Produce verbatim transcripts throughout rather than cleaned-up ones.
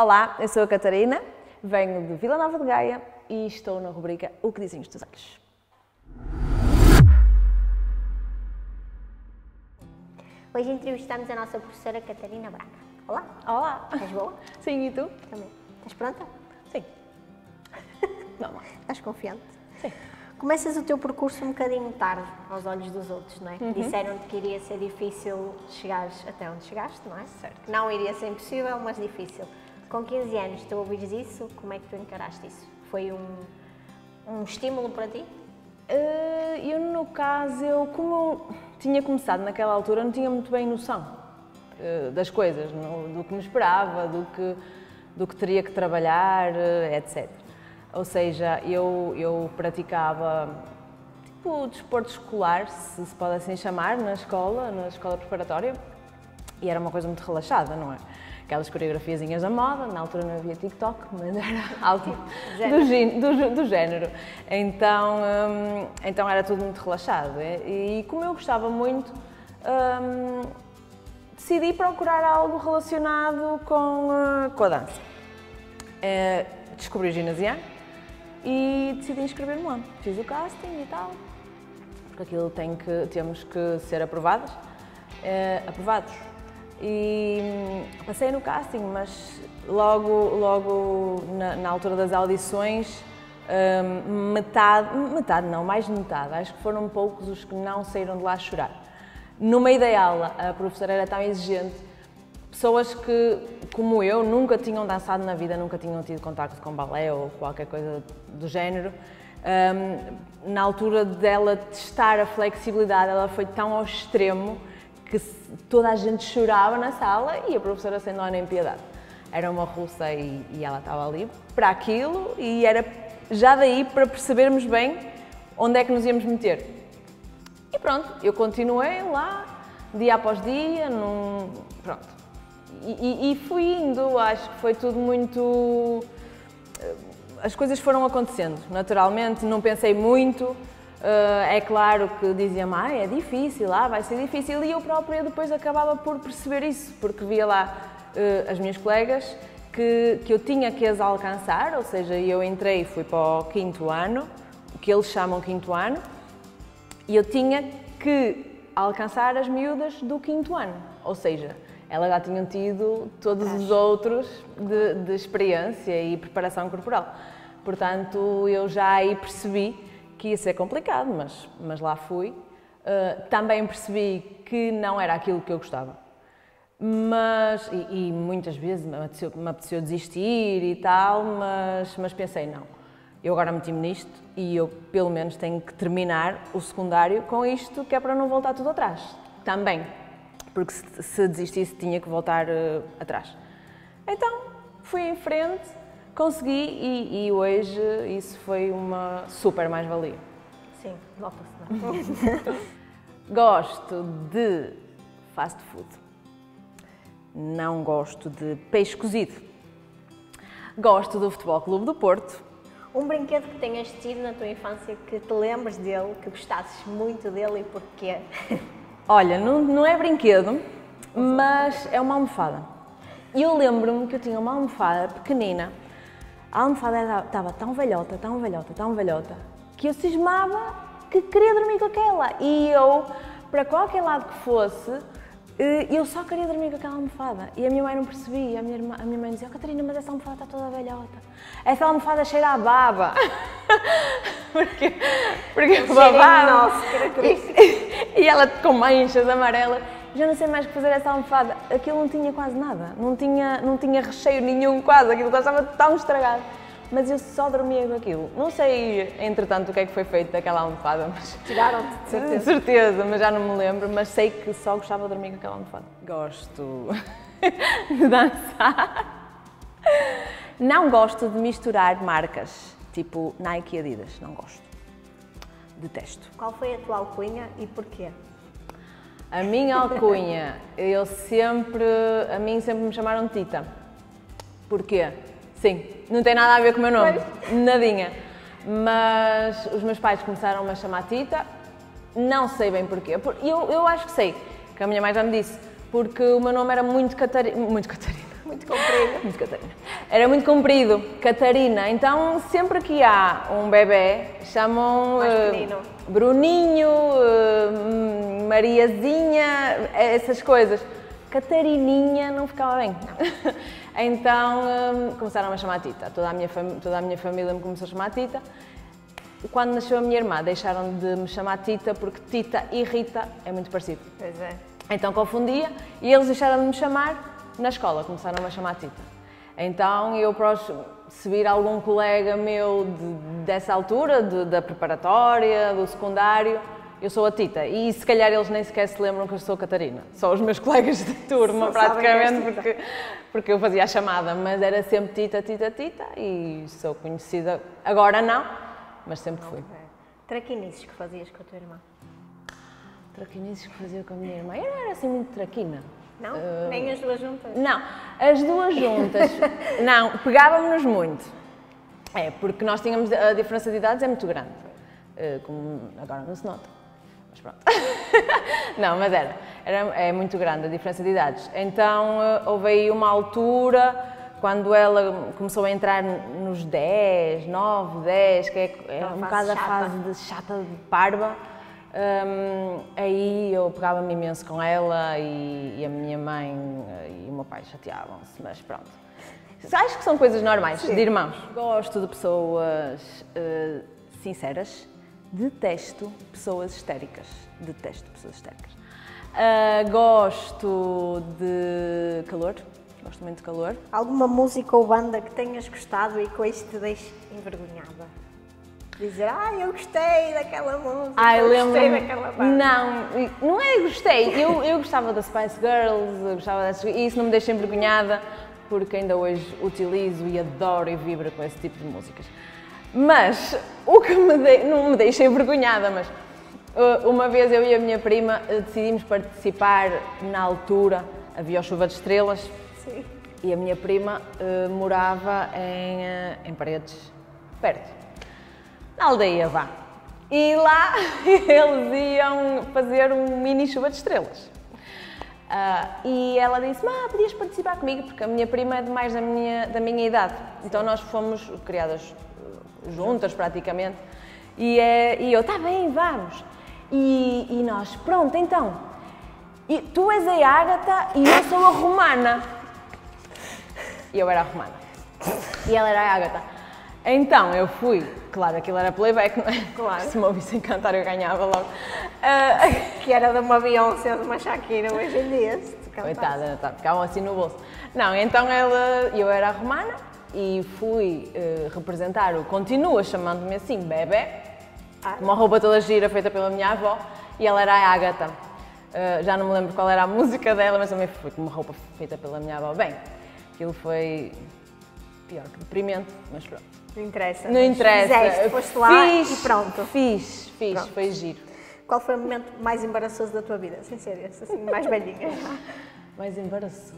Olá, eu sou a Catarina, venho de Vila Nova de Gaia e estou na rubrica O que dizem os teus olhos. Hoje entrevistamos a nossa professora Catarina Braga. Olá! Olá! Estás boa? Sim, e tu? Também. Estás pronta? Sim. Vamos lá. Estás confiante? Sim. Começas o teu percurso um bocadinho tarde, aos olhos dos outros, não é? Uhum. Disseram-te que iria ser difícil chegares até onde chegaste, não é? Certo. Que não iria ser impossível, mas difícil. Com quinze anos, tu ouvires isso, como é que tu encaraste isso? Foi um, um estímulo para ti? Uh, eu, no caso, eu, como eu tinha começado naquela altura, não tinha muito bem noção uh, das coisas, no, do que me esperava, do que, do que teria que trabalhar, uh, etcétera. Ou seja, eu, eu praticava tipo desporto escolar, se se pode assim chamar, na escola, na escola preparatória, e era uma coisa muito relaxada, não é? Aquelas coreografiazinhas da moda, na altura não havia TikTok, mas era algo do, do, do género. Então, hum, então era tudo muito relaxado. E, e como eu gostava muito, hum, decidi procurar algo relacionado com, uh, com a dança. Uh, descobri o ginasiano e decidi inscrever-me lá. Fiz o casting e tal, porque aquilo tem que, temos que ser aprovadas, uh, aprovados. E passei no casting, mas logo, logo na, na altura das audições, um, metade, metade não, mais de metade, acho que foram poucos os que não saíram de lá a chorar. No meio da aula, a professora era tão exigente, pessoas que, como eu, nunca tinham dançado na vida, nunca tinham tido contacto com balé ou qualquer coisa do género, um, na altura dela testar a flexibilidade, ela foi tão ao extremo que toda a gente chorava na sala e a professora sem dó nem piedade. Era uma russa e, e ela estava ali para aquilo e era já daí para percebermos bem onde é que nos íamos meter. E pronto, eu continuei lá, dia após dia, num, pronto. E, e, e fui indo, acho que foi tudo muito... As coisas foram acontecendo, naturalmente, não pensei muito. Uh, é claro que dizia-me, ah, é difícil, ah, vai ser difícil, e eu própria depois acabava por perceber isso, porque via lá uh, as minhas colegas que, que eu tinha que as alcançar, ou seja, eu entrei e fui para o quinto ano, o que eles chamam quinto ano, e eu tinha que alcançar as miúdas do quinto ano, ou seja, elas já tinham tido todos os outros de, de experiência e preparação corporal. Portanto, eu já aí percebi que ia ser complicado, mas, mas lá fui. Uh, também percebi que não era aquilo que eu gostava. Mas, e, e muitas vezes me apeteceu, me apeteceu desistir e tal, mas, mas pensei, não, eu agora meti-me nisto e eu pelo menos tenho que terminar o secundário com isto, que é para não voltar tudo atrás. Também, porque se, se desistisse tinha que voltar uh, atrás. Então, fui em frente, consegui e, e hoje isso foi uma super mais-valia. Sim, nota-se. Gosto de fast food. Não gosto de peixe cozido. Gosto do Futebol Clube do Porto. Um brinquedo que tenhas tido na tua infância que te lembres dele, que gostasses muito dele e porquê? Olha, não, não é brinquedo, mas é uma almofada. Eu lembro-me que eu tinha uma almofada pequenina. A almofada estava tão velhota, tão velhota, tão velhota, que eu cismava que queria dormir com aquela. E eu, para qualquer lado que fosse, eu só queria dormir com aquela almofada. E a minha mãe não percebia. A minha, irmã, a minha mãe dizia, oh, Catarina, mas essa almofada está toda velhota. Essa almofada cheira a baba. porque porque babava. Nossa, característica. E ela com manchas amarelas. Já não sei mais o que fazer essa almofada. Aquilo não tinha quase nada, não tinha, não tinha recheio nenhum quase, aquilo estava tão estragado. Mas eu só dormia com aquilo. Não sei, entretanto, o que é que foi feito daquela almofada, mas... Tiraram-te, de certeza. De certeza, mas já não me lembro, mas sei que só gostava de dormir com aquela almofada. Gosto de dançar. Não gosto de misturar marcas, tipo Nike e Adidas, não gosto. Detesto. Qual foi a tua alcunha e porquê? A minha alcunha, eu sempre, a mim sempre me chamaram de Tita. Porquê? Sim, não tem nada a ver com o meu nome, pois. Nadinha. Mas os meus pais começaram-me a chamar Tita, não sei bem porquê. Eu, eu acho que sei, que a minha mãe já me disse, porque o meu nome era muito Catarina, muito Catarina, Muito comprido. Muito Catarina. Era muito comprido, Catarina. Então, sempre que há um bebê, chamam Mais uh, pequenino. Bruninho, uh, Mariazinha, essas coisas. Catarininha não ficava bem. Então, uh, começaram a chamar Tita. Toda a, minha toda a minha família me começou a chamar Tita. Quando nasceu a minha irmã, deixaram de me chamar Tita, porque Tita e Rita é muito parecido. Pois é. Então confundia e eles deixaram de me chamar na escola, começaram a me chamar Tita. Então eu, se vir algum colega meu de, dessa altura, de, da preparatória, do secundário, eu sou a Tita. E se calhar eles nem sequer se lembram que eu sou a Catarina. Só os meus colegas de turma, Só praticamente, porque, porque eu fazia a chamada. Mas era sempre Tita, Tita, Tita e sou conhecida, agora não, mas sempre fui. Traquinices que fazias com a tua irmã? Traquinices que fazia com a minha irmã? Eu não era assim muito traquina. Não? Uh, Nem as duas juntas? Não, as duas juntas, não, pegávamos-nos muito. É, porque nós tínhamos, a diferença de idades é muito grande, uh, como agora não se nota, mas pronto. Não, mas era, era, é muito grande a diferença de idades. Então uh, houve aí uma altura, quando ela começou a entrar nos dez, nove, dez, que é, é um bocado a fase de chata de parva. Um, aí eu pegava-me imenso com ela e, e a minha mãe e o meu pai chateavam-se, mas pronto. Acho que são coisas normais, sim, de irmãos. Gosto de pessoas uh, sinceras, detesto pessoas histéricas, detesto pessoas histéricas. Uh, gosto de calor, gosto muito de calor. Alguma música ou banda que tenhas gostado e que hoje te deixe envergonhada? Dizer, ah, eu gostei daquela música, ah, eu eu gostei lembro... daquela banda. Não, não é gostei, eu, eu gostava da Spice Girls, eu gostava dessas, e isso não me deixa envergonhada, porque ainda hoje utilizo e adoro e vibro com esse tipo de músicas. Mas, o que me de... não me deixa envergonhada, mas uma vez eu e a minha prima decidimos participar na altura, havia o Chuva de Estrelas, sim, e a minha prima uh, morava em, uh, em Paredes, perto. Na aldeia, vá. E lá eles iam fazer um mini Chuva de Estrelas. Uh, e ela disse, ah, podias participar comigo, porque a minha prima é de mais da minha, da minha idade. Sim. Então nós fomos criadas juntas, praticamente. E, é, e eu, tá bem, vamos. E, e nós, pronto, então, e tu és a Ágata e eu sou a Romana. E eu era a Romana. E ela era a Ágata. Então, eu fui, claro, aquilo era playback, não é? Claro. Se me ouvissem cantar, eu ganhava logo. Uh, que era de uma Beyoncé ou de uma Shakira hoje em dia, se tu cantasse. Coitada, tá, ficavam assim no bolso. Não, então ela, eu era a Romana e fui uh, representar o Continua, chamando-me assim, Bebé, ah. uma roupa toda gira feita pela minha avó, e ela era a Ágata. Uh, já não me lembro qual era a música dela, mas também foi com uma roupa feita pela minha avó. Bem, aquilo foi pior que deprimente, mas pronto. Não interessa. Não interessa. Fizeste, foste lá fiz, e pronto. Fiz, fiz, pronto. Foi giro. Qual foi o momento mais embaraçoso da tua vida? Sem ser esse, assim, mais velhinha. Mais embaraçoso?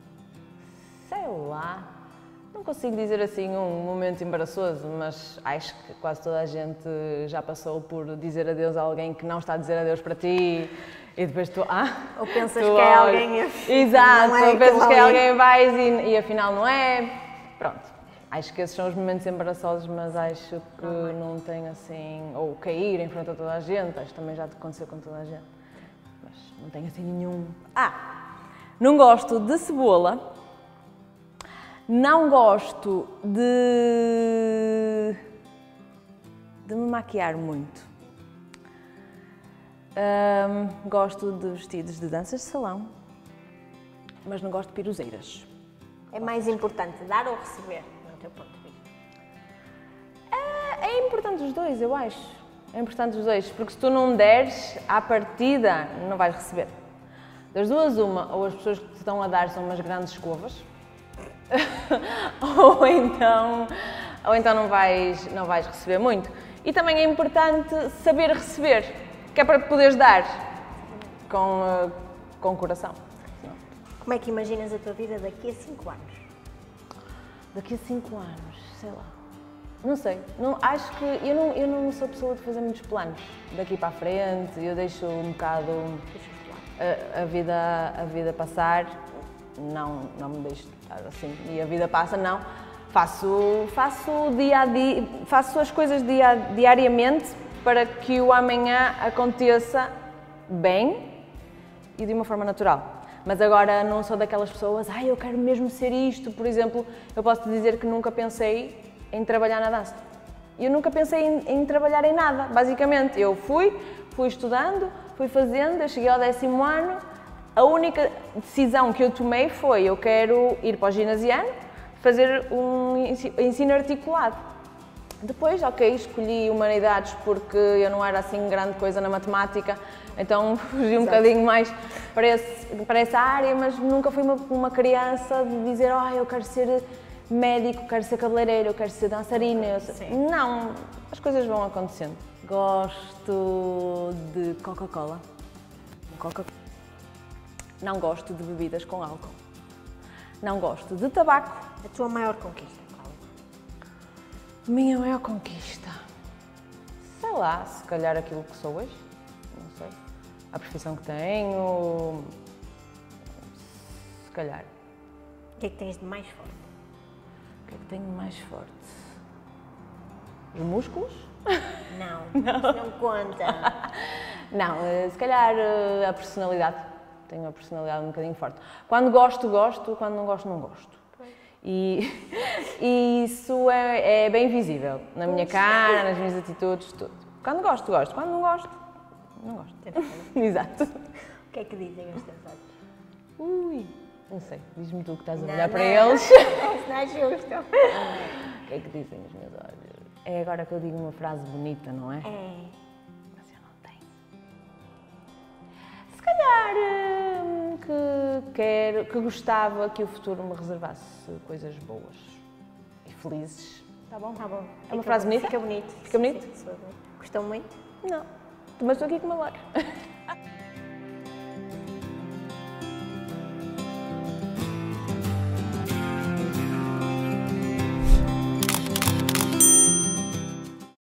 Sei lá. Não consigo dizer assim um momento embaraçoso, mas acho que quase toda a gente já passou por dizer adeus a alguém que não está a dizer adeus para ti. E depois tu, ah, ou pensas tu, que é alguém... Exato, não é ou pensas que é ali. alguém vais e, e afinal não é. Pronto. Acho que esses são os momentos embaraçosos, mas acho que não, é. não tem assim... Ou cair em frente a toda a gente, acho que também já aconteceu com toda a gente. Mas não tenho assim nenhum... Ah! Não gosto de cebola. Não gosto de... de me maquiar muito. Um, gosto de vestidos de danças de salão, mas não gosto de piruzeiras. É mais importante dar ou receber? Teu ponto de vista? É, é importante os dois, eu acho. É importante os dois, porque se tu não deres, à partida, não vais receber. Das duas, uma, ou as pessoas que te estão a dar são umas grandes escovas, ou então, ou então não, vais, não vais receber muito. E também é importante saber receber, que é para poderes dar com, com o coração. Como é que imaginas a tua vida daqui a cinco anos? Daqui a cinco anos, sei lá. Não sei. Não, acho que eu não, eu não sou pessoa de fazer muitos planos daqui para a frente. Eu deixo um bocado a, a, vida, a vida passar. não, não me deixo estar assim e a vida passa, não. Faço, faço, dia a dia, faço as coisas dia, diariamente para que o amanhã aconteça bem e de uma forma natural. Mas agora não sou daquelas pessoas, ai, eu quero mesmo ser isto. Por exemplo, eu posso te dizer que nunca pensei em trabalhar na dança. Eu nunca pensei em, em trabalhar em nada, basicamente. Eu fui, fui estudando, fui fazendo, eu cheguei ao décimo ano. A única decisão que eu tomei foi, eu quero ir para o ginasiano, fazer um ensino articulado. Depois, ok, escolhi humanidades porque eu não era assim grande coisa na matemática, então fugi um bocadinho mais para, esse, para essa área, mas nunca fui uma, uma criança de dizer, oh, eu quero ser médico, quero ser cabeleireiro, eu quero ser dançarina. Eu sei. Não, as coisas vão acontecendo. Gosto de Coca-Cola. Coca Não gosto de bebidas com álcool. Não gosto de tabaco. A tua maior conquista? A minha maior conquista? Sei lá, se calhar aquilo que sou hoje. Não sei. A profissão que tenho. Se calhar. O que é que tens de mais forte? O que é que tenho de mais forte? Os músculos? Não, não, isso não conta. Não, se calhar a personalidade. Tenho uma personalidade um bocadinho forte. Quando gosto, gosto. Quando não gosto, não gosto. E, e isso é, é bem visível na minha cara, nas minhas atitudes, tudo. Quando gosto, gosto. Quando não gosto, não gosto. Exato. O que é que dizem os teus olhos? Ui, não sei. Diz-me tu que estás a Não, olhar não, para eles. Isso não é justo. O que é que dizem os meus olhos? É agora que eu digo uma frase bonita, não é? É. Mas eu não tenho. Se calhar hum, que, quero, que gostava que o futuro me reservasse coisas boas e felizes. Tá bom? Tá bom. É uma frase bonita? Fica bonito. Fica bonito? Sim, sim, gostou muito? Não. Mas estou aqui com uma hora.